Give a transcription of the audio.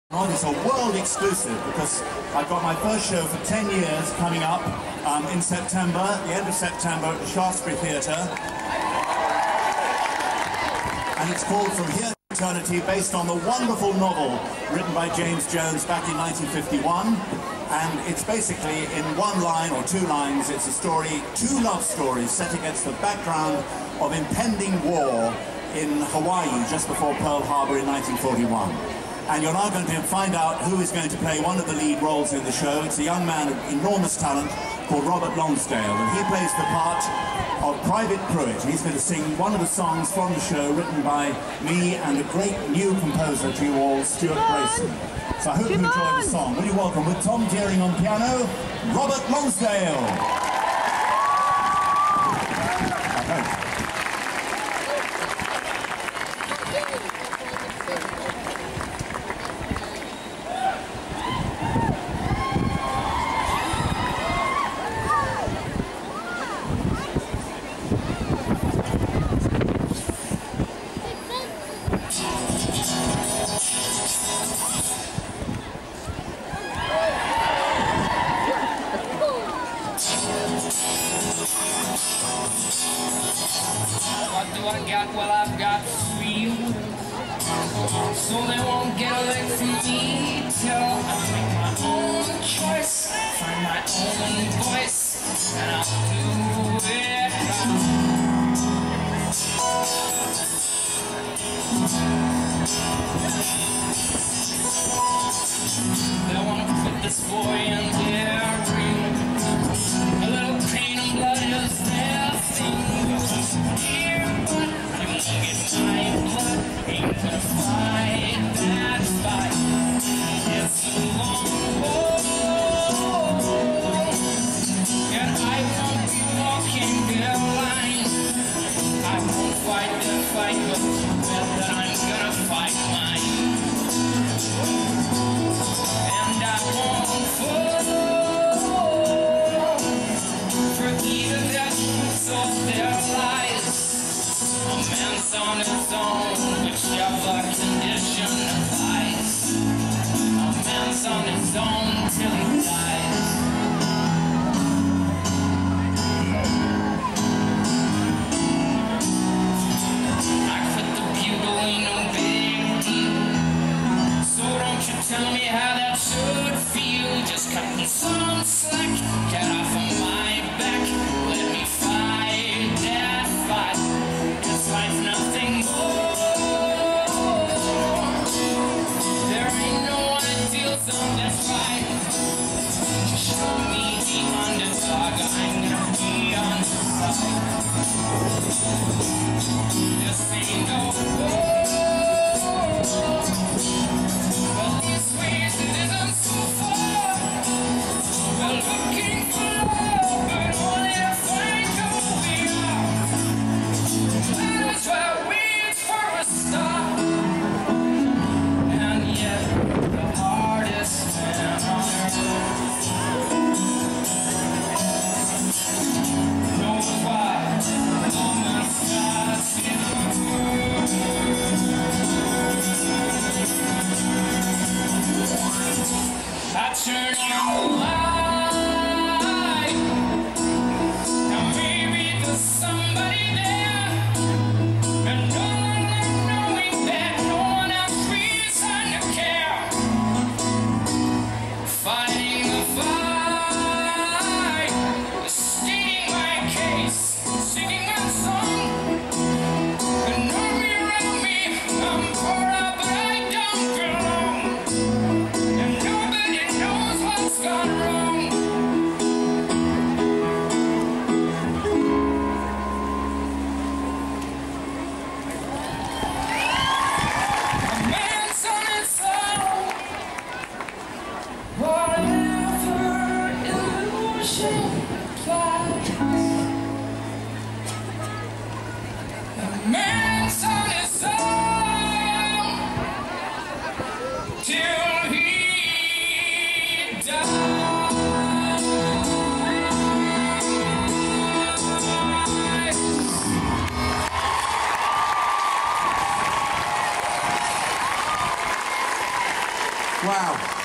It's a world exclusive because I've got my first show for 10 years coming up in September, the end of September at the Shaftesbury Theatre. And it's called From Here to Eternity, based on the wonderful novel written by James Jones back in 1951. And it's basically in one line or two lines, it's a story, two love stories set against the background of impending war in Hawaii just before Pearl Harbor in 1941. And you're now going to find out who is going to play one of the lead roles in the show. It's a young man of enormous talent called Robert Lonsdale, and he plays the part of Private Prewitt. He's going to sing one of the songs from the show written by me and a great new composer to you all, Stuart Grayson. So I hope you enjoy the song. Will you welcome, with Tom Deering on piano, Robert Lonsdale. What do I got? Well, I've got freedom, so they won't get a lick from me till I make my own choice, find my own voice, and I'll do it They want to put this boy in their ring. A little pain and blood is their thing. Ain't gonna fight that fight. It's a long road, and I won't be walking the line. I won't fight the fight, but that I'm gonna fight mine. And I won't fall for either their truths or their lies. A man's on his own, whichever condition applies. A man's on his own till he dies. I quit the bugle, ain't no big deal. So don't you tell me how that should feel. Just cut me some slack, get off of my back, let me fight that fight. Life, nothing more. There ain't no ideals on this life. Show me the underdog, I'm gonna be on the side. This ain't no war. Well, these ways it isn't so far. We're looking for love, but only to find who we are. That's why we wait for a stop. And yet the hardest man on earth knows why moments pass in I turn on the light. Now maybe there's somebody there. And knowing that no one else reason to care. Fighting the fight, stating my case, singing my song. And army around me, I'm poor out, but I don't belong. And nobody knows what's gone wrong. Wow.